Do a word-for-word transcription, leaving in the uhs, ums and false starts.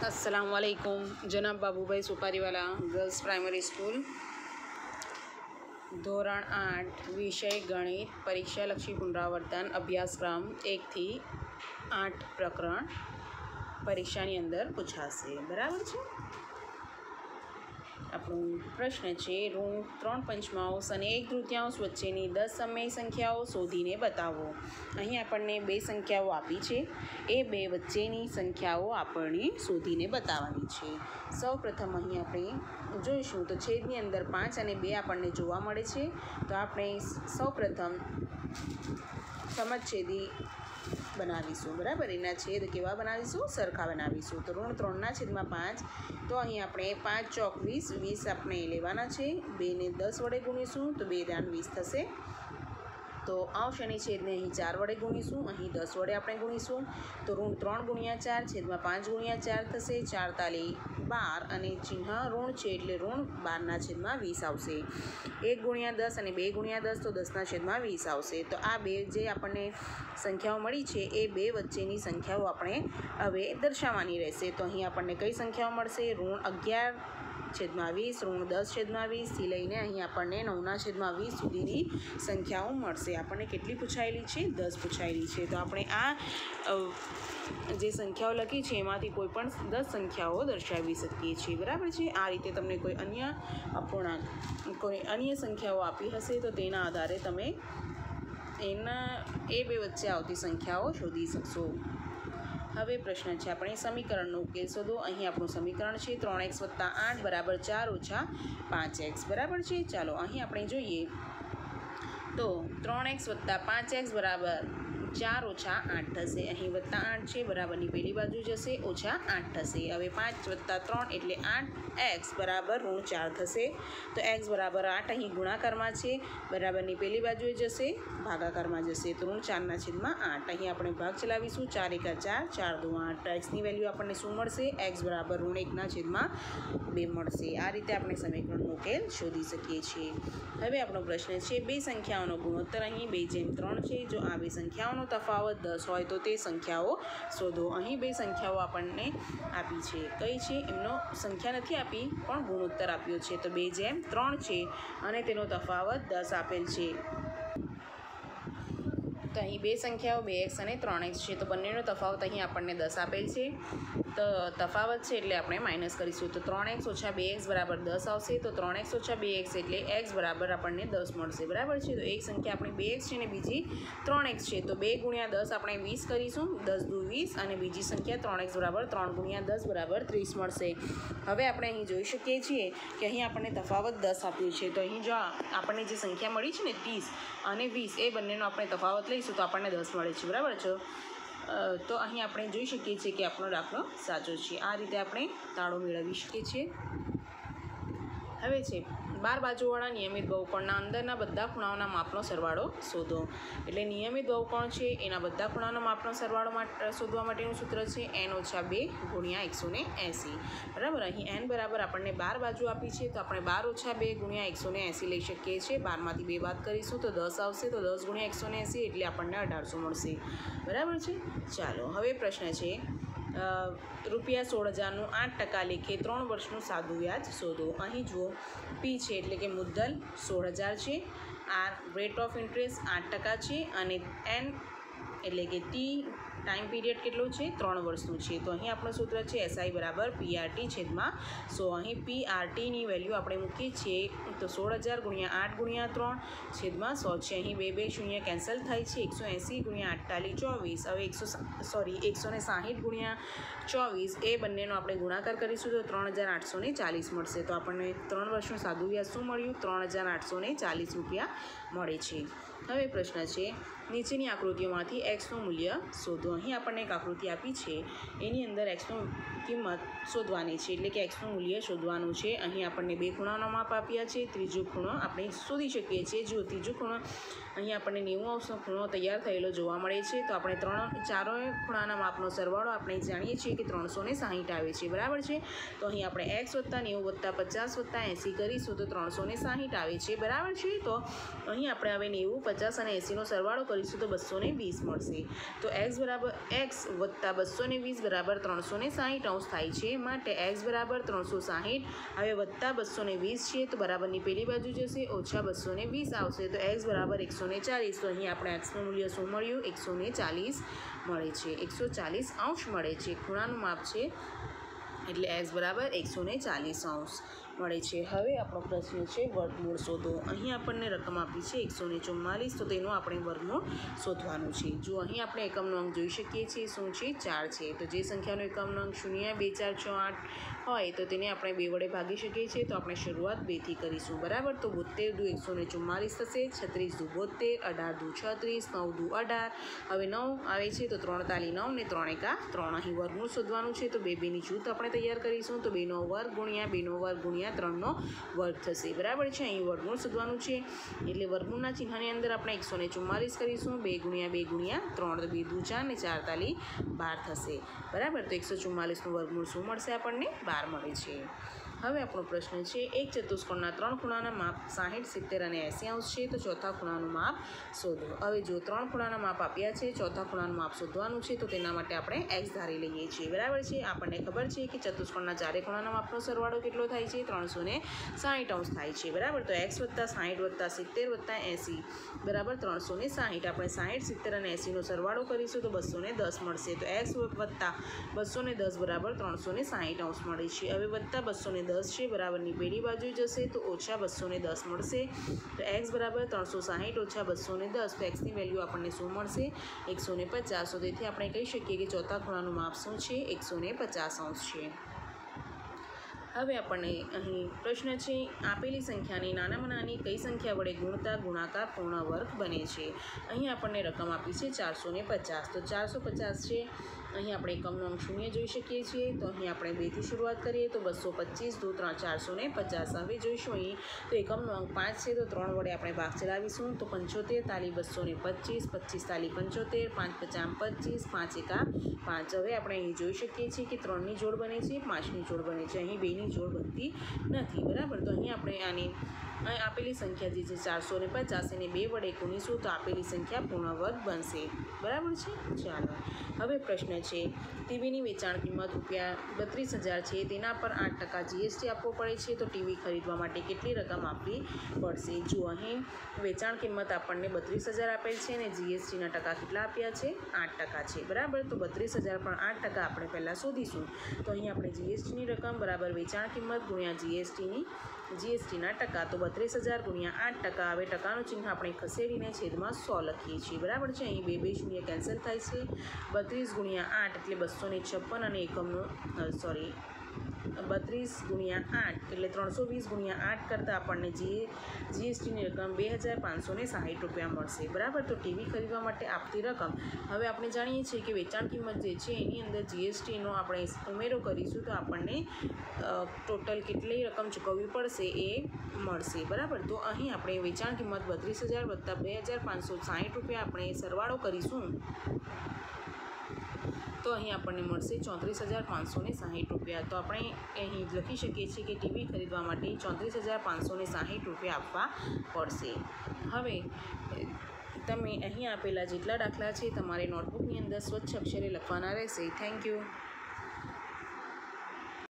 अस्सलामुअलैकुम। जनाब Babubhai Supariwala girls primary school, ધોરણ આઠ, વિષય ગણિત, પરીક્ષાલક્ષી પુનરાવર્તન, અભ્યાસક્રમ એક થી આઠ પ્રકરણ પરીક્ષાની અંદર પૂછાશે. બરાબર છે. આપણો પ્રશ્ન છે, ઋણ ત્રણ પંચમાંશ અને એક તૃતીયાંશ વચ્ચેની દસ સમય સંખ્યાઓ શોધીને બતાવો. અહીં આપણને બે સંખ્યાઓ આપી છે. એ બે વચ્ચેની સંખ્યાઓ આપણને શોધીને બતાવવાની છે. સૌ પ્રથમ અહીં આપણે જોઈશું તો છેદની અંદર પાંચ અને બે આપણને જોવા મળે છે. તો આપણે સૌ પ્રથમ સમછેદી બનાવીશું. બરાબર, એના છેદ કેવા બનાવીશું? સરખા બનાવીશું. તો ઋણ ત્રણના છેદમાં પાંચ, તો અહીં આપણે પાંચ ચોક વીસ, વીસ આપણે લેવાના છે. બેને દસ વડે ગુણીશું તો બે દાન વીસ થશે. તો અંશ અને છેદને અહીં ચાર વડે ગુણીશું, અહીં દસ વડે આપણે ગુણીશું. તો ઋણ ત્રણ ગુણ્યા ચાર છેદમાં પાંચ ગુણ્યા ચાર થશે. ચાર તાલી બાર અને ચિહ્ન ઋણ છે એટલે ઋણ બારના છેદમાં વીસ આવશે. એક ગુણ્યા દસ અને બે ગુણ્યા દસ તો દસના છેદમાં વીસ આવશે. તો આ બે જે આપણને સંખ્યાઓ મળી છે એ બે વચ્ચેની સંખ્યાઓ આપણે હવે દર્શાવવાની રહેશે. તો અહીં આપણને કઈ સંખ્યાઓ મળશે? ઋણ અગિયાર છેદમાં વીસ, ઋણ દસ છેદમાં વીસથી લઈને અહીં આપણને નવના છેદમાં વીસ સુધીની સંખ્યાઓ મળશે. આપણને કેટલી પૂછાયેલી છે? દસ પૂછાયેલી છે. તો આપણે આ જે સંખ્યાઓ લખી છે એમાંથી કોઈ પણ દસ સંખ્યાઓ દર્શાવી શકીએ છીએ. બરાબર છે. આ રીતે તમને કોઈ અન્ય અપૂર્ણાંક, કોઈ અન્ય સંખ્યાઓ આપી હશે તો તેના આધારે તમે એના એ બે વચ્ચે આવતી સંખ્યાઓ શોધી શકશો. હવે પ્રશ્ન છે, આપણે સમીકરણનો ઉકેલ શોધો. અહીં આપણું સમીકરણ છે ત્રણ એક્સ વત્તા આઠ બરાબર ચાર ઓછા પાંચ એક્સ. બરાબર છે. ચાલો અહીં આપણે જોઈએ તો ત્રણ એક્સ વત્તા પાંચ એક્સ બરાબર ચાર ઓછા આઠ થશે. અહીં વત્તા આઠ છે, બરાબરની પહેલી બાજુ જશે, ઓછા આઠ થશે. હવે પાંચ વત્તા ત્રણ એટલે આઠ એક્સ બરાબર ઋણ ચાર થશે. તો એક્સ બરાબર આઠ અહીં ગુણાકારમાં છે, બરાબરની પહેલી બાજુએ જશે, ભાગાકારમાં જશે. તો ઋણ ચારના છેદમાં આઠ. અહીં આપણે ભાગ ચલાવીશું. ચાર એકા ચાર, ચાર દો આઠ. એક્સની વેલ્યુ આપણને શું મળશે? એક્સ બરાબર ઋણ એકના છેદમાં બે મળશે. આ રીતે આપણે સમીકરણનો ઉકેલ શોધી શકીએ છીએ. હવે આપણો પ્રશ્ન છે, બે સંખ્યાઓનો ગુણોત્તર અહીં બે જેમ ત્રણ છે. જો આ બે સંખ્યાઓનો તફાવત દસ હોય તો તે સંખ્યાઓ શોધો. અહીં બે સંખ્યાઓ આપણને આપી છે. કઈ છે? એમનો સંખ્યા નથી આપી પણ ગુણોત્તર આપ્યો છે. તો બે જેમ ત્રણ છે અને તેનો તફાવત દસ આપેલ છે. તો અહીં બે સંખ્યાઓ બે એક્સ અને ત્રણ એક્સ છે. તો બંનેનો તફાવત અહીં આપણને દસ આપેલ છે. તો તફાવત છે એટલે આપણે માઇનસ કરીશું. તો ત્રણ એક્સ ઓછા બે એક્સ બરાબર દસ આવશે. તો ત્રણ એક્સ ઓછા બે એક્સ એટલે એક્સ બરાબર આપણને દસ મળશે. બરાબર છે. તો એક સંખ્યા આપણી બે એક્સ છે અને બીજી ત્રણ એક્સ છે. તો બે ગુણ્યા દસ આપણે વીસ કરીશું. દસ દુ વીસ અને બીજી સંખ્યા ત્રણ એક્સ બરાબર ત્રણ ગુણ્યા દસ બરાબર ત્રીસ મળશે. હવે આપણે અહીં જોઈ શકીએ છીએ કે અહીં આપણને તફાવત દસ આપ્યું છે. તો અહીં જો આપણને જે સંખ્યા મળી છે ને ત્રીસ અને વીસ, એ બંનેનો આપણે તફાવત લઈશું તો આપણને દસ મળે છે. બરાબર છે. તો અહીં આપણે જોઈ શકીએ છીએ કે આપણો દાખલો સાચો છે. આ રીતે આપણે તાળો મેળવી શકીએ છીએ. હવે છે, બાર બાજુવાળા નિયમિત બહુકોણના અંદરના બધા ખૂણાઓના માપનો સરવાળો શોધો. એટલે નિયમિત બહુકોણ છે એના બધા ખૂણાઓના માપનો સરવાળો માટે શોધવા માટેનું સૂત્ર છે એન ઓછા બે ગુણ્યા એકસો ને એંસી. બરાબર. અહીં એન બરાબર આપણને બાર બાજુ આપી છે તો આપણે બાર ઓછા બે ગુણ્યા એકસો ને એંસી લઈ શકીએ છીએ. બારમાંથી બે બાદ કરીશું તો દસ આવશે. તો દસ ગુણ્યા એકસો ને એંસી એટલે આપણને અઢારસો મળશે. બરાબર છે. ચાલો હવે પ્રશ્ન છે, રૂપિયા સોળ હજારનું આઠ ટકા લેખે ત્રણ વર્ષનું સાદું વ્યાજ શોધો. અહીં જુઓ, પી છે એટલે કે મુદ્દલ સોળ હજાર છે, આર રેટ ઓફ ઇન્ટરેસ્ટ આઠ ટકા છે અને એન એટલે કે ટી ટાઈમ પીરિયડ કેટલો છે? ત્રણ વર્ષનું છે. તો અહીં આપણું સૂત્ર છે એસઆઈ બરાબર પીઆરટી છેદમાં સો. અહીં પીઆરટીની વેલ્યુ આપણે મૂકીએ છીએ તો સોળ હજાર ગુણ્યા આઠ ગુણ્યા ત્રણ છેદમાં સો છે. અહીં બે બે શૂન્ય કેન્સલ થાય છે. એકસો એંસી ગુણ્યા અઠ્ઠાલીસ ચોવીસ. હવે એકસો સોરી એકસો ને સાહીઠ ગુણ્યા ચોવીસ એ બંનેનો આપણે ગુણાકાર કરીશું તો ત્રણ હજાર આઠસો ને ચાલીસ મળશે. તો આપણને ત્રણ વર્ષનું સાદું વ્યાજ શું મળ્યું? ત્રણ હજાર આઠસો ને ચાલીસ રૂપિયા મળે છે. હવે પ્રશ્ન છે, નીચેની આકૃતિઓમાંથી એક્સનું મૂલ્ય શોધો. અહીં આપણને એક આકૃતિ આપી છે, એની અંદર એક્સનું કિંમત શોધવાની છે એટલે કે એક્સનું મૂલ્ય શોધવાનું છે. અહીં આપણને બે ખૂણાનો માપ આપ્યા છે. ત્રીજો ખૂણો આપણે શોધી શકીએ છીએ. જો ત્રીજો ખૂણો અહીં આપણને નેવું અંશનો ખૂણો તૈયાર થયેલો જોવા મળે છે. તો આપણે ત્રણ ચારોય ખૂણાના માપનો સરવાળો આપણે જાણીએ છીએ કે ત્રણસો ને સાહીઠ આવે છે. બરાબર છે. તો અહીં આપણે એક્સ વત્તા નેવું વત્તા પચાસ વત્તા એંસી કરીશું તો ત્રણસો ને સાહીઠ આવે છે. બરાબર છે. તો અહીં આપણે હવે નેવું પચાસ અને એંસીનો સરવાળો કરીશું તો બસો ને વીસ મળશે. તો એક્સ બરાબર એક્સ વત્તા બસો ને વીસ બરાબર ત્રણસો ને સાહીઠ અંશ થાય છે, માટે એક્સ બરાબર ત્રણસો સાહીઠ. હવે વત્તા બસો ને વીસ છે તો બરાબરની પેલી બાજુ જશે, ઓછા બસો ને વીસ આવશે તો એક્સ બરાબર એકસો ને ચાલીસ. તો અહીં આપણે એક્સનું મૂલ્ય શું મળ્યું? એકસો ને ચાલીસ મળે છે. એકસો ચાલીસ અંશ મળે છે. ખૂણાનું માપ છે એટલે એક્સ બરાબર એકસો ને ચાલીસ અંશ મળે છે. હવે આપણો પ્રશ્ન છે વર્ગમૂળ શોધો. અહીં આપણને રકમ આપી છે એકસો ને ચુમ્માલીસ, તો તેનું આપણે વર્ગમૂળ શોધવાનું છે. જો અહીં આપણે એકમનો અંક જોઈ શકીએ છીએ શું છે? ચાર છે. તો જે સંખ્યાનો એકમનો અંક શૂન્ય બે ચાર છ આઠ હોય તો તેને આપણે બે વડે ભાગી શકીએ છીએ. તો આપણે શરૂઆત બેથી કરીશું, બરાબર. તો બોતેર દુ એકસો ને ચુમ્માલીસ થશે, છત્રીસ દુ બોતેર, અઢાર દુ છત્રીસ, નવ દુ અઢાર. હવે નવ આવે છે તો ત્રણ તાલી નવ ને ત્રણ એકા ત્રણ. અહીં વર્ગમૂળ શોધવાનું છે તો બે બેની જૂથ આપણે તૈયાર કરીશું. તો બેનો વર્ગ ગુણ્યા બેનો વર્ગ ગુણ્યા ત્રણનો વર્ગ થશે, બરાબર છે. અહીં વર્ગમૂળ શોધવાનું છે એટલે વર્ગમૂળના ચિહ્નની અંદર આપણે એકસો ને ચુમ્માલીસ કરીશું. બે ગુણ્યા બે ગુણ્યા ત્રણ, તો બે દુ ચાર ને ચાર તાલી બાર થશે, બરાબર. તો એકસો ચુમ્માલીસનું વર્ગમૂળ શું મળશે આપણને? બાર મળે છે. હવે આપણો પ્રશ્ન છે એક ચતુષ્કોણના ત્રણ ખૂણાના માપ સાહીઠ, સિત્તેર અને એંસી અંશ છે, તો ચોથા ખૂણાનું માપ શોધો. હવે જો ત્રણ ખૂણાના માપ આપ્યા છે, ચોથા ખૂણાનું માપ શોધવાનું છે, તો તેના માટે આપણે એક્સ ધારી લઈએ છીએ, બરાબર છે. આપણને ખબર છે કે ચતુષ્કોણના ચારે ખૂણાના માપનો સરવાળો કેટલો થાય છે? ત્રણસો ને સાહીઠ અંશ થાય છે, બરાબર. તો એક્સ વત્તા સાહીઠ વત્તા સિત્તેર વત્તા એંસી બરાબર ત્રણસો ને સાહીઠ. આપણે સાહીઠ, સિત્તેર અને એંસીનો સરવાળો કરીશું તો બસો ને દસ મળશે. તો એક્સ વત્તા બસો ને દસ બરાબર ત્રણસો ને સાહીઠ અંશ મળે છે. હવે વત્તા બસો ને દસ છે બરાબરની પેલી બાજુ જશે તો ઓછા બસો ને દસ મળશે. તો એક્સ બરાબર ત્રણસો સાહીઠ ઓછા બસો ને દસ, તો એક્સની વેલ્યુ આપણને શું મળશે? એકસો ને પચાસ. તો તેથી આપણે કહી શકીએ કે ચોથા ખૂણાનું માપ શું છે? એકસો ને પચાસ અંશ છે. હવે આપણને અહીં પ્રશ્ન છે આપેલી સંખ્યાની નાનામાં નાની કઈ સંખ્યા વડે ગુણતા ગુણાકાર પૂર્ણ વર્ગ બને છે? અહીં આપણને રકમ આપી છે ચારસો ને પચાસ. તો ચારસો પચાસ છે. અહીં આપણે એકમનો અંક શૂન્ય જોઈ શકીએ છીએ. તો અહીં આપણે બેથી શરૂઆત કરીએ તો બસો પચીસ દુ ત્રણ ચારસો ને પચાસ. હવે જોઈશું અહીં તો એકમનો અંક પાંચ છે તો ત્રણ વડે આપણે ભાગ ચલાવીશું. તો પંચોતેર તાલી બસો ને પચીસ, પચીસ તાલી પંચોતેર, પાંચ પચાસ પચીસ, પાંચ એકા પાંચ. હવે આપણે અહીં જોઈ શકીએ છીએ કે ત્રણની જોડ બને છે, પાંચની જોડ બને છે. અહીં બેની જોડ બનતી નથી, બરાબર. તો અહીં આપણે આની અહીં આપેલી સંખ્યા જે છે ચારસો ને પચાસ એને બે વડે ગુણીશું તો આપેલી સંખ્યા પૂર્ણ વર્ગ બનશે, બરાબર છે. ચાલો હવે પ્રશ્ન છે ટીવીની વેચાણ કિંમત રૂપિયા બત્રીસ હજાર છે, તેના પર આઠ ટકા જીએસટી આપવો પડે છે, તો ટીવી ખરીદવા માટે કેટલી રકમ આપવી પડશે? જો અહીં વેચાણ કિંમત આપણને બત્રીસ હજાર આપેલ છે અને જીએસટીના ટકા કેટલા આપ્યા છે? આઠ ટકા છે, બરાબર. તો બત્રીસ હજાર પણ આઠ ટકા આપણે પહેલાં શોધીશું. તો અહીં આપણે જીએસટીની રકમ બરાબર વેચાણ કિંમત ગુણ્યા જીએસટીની જીએસટીના ટકા. તો બત્રીસ હજાર ગુણ્યા આઠ ટકા. હવે ટકાનું ચિહ્ન આપણે ખસેડીને છેદમાં સો લખીએ છીએ, બરાબર છે. અહીં બે બે શૂન્ય કેન્સલ થાય છે. બત્રીસ ગુણ્યા આઠ એટલે બસો ને છપ્પન અને એકમનું સોરી બત્રીસ ગુણ્યા આઠ એટલે ત્રણસો વીસ ગુણ્યા આઠ કરતાં આપણને જી જીએસટીની રકમ બે હજાર પાંચસો ને સાહીઠ રૂપિયા મળશે, બરાબર. તો ટીવી ખરીદવા માટે આપતી રકમ. હવે આપણે જાણીએ છીએ કે વેચાણ કિંમત જે છે એની અંદર જીએસટીનો આપણે ઉમેરો કરીશું તો આપણને ટોટલ કેટલી રકમ ચૂકવવી પડશે એ મળશે, બરાબર. તો અહીં આપણે વેચાણ કિંમત બત્રીસ હજાર વત્તા બે હજાર પાંચસો સાહીઠ રૂપિયા આપણે સરવાળો કરીશું તો અહીં આપણને મળશે ચોત્રીસ હજાર પાંચસો ને સાહીઠ રૂપિયા. તો આપણે અહીં લખી શકીએ છીએ કે ટીવી ખરીદવા માટે ચોત્રીસ હજાર પાંચસો ને સાહીઠ રૂપિયા આપવા પડશે. હવે તમે અહીં આપેલા જેટલા દાખલા છે તમારે નોટબુકની અંદર સ્વચ્છ અક્ષરે લખવાના રહેશે. Thank you.